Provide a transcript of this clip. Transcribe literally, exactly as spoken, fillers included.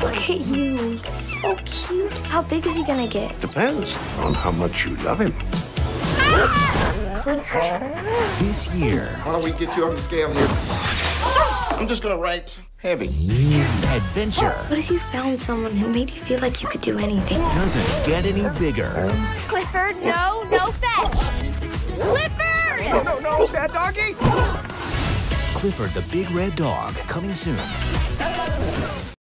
Look at you. He's so cute. How big is he gonna get? Depends on how much you love him. Clifford. This year, Why don't we get you on the scale here? I'm just gonna write heavy. adventure What if you found someone who made you feel like you could do anything? doesn't get any bigger. Clifford, no, no fetch! Clifford! No, no, no, bad doggy! Clifford the Big Red Dog, coming soon.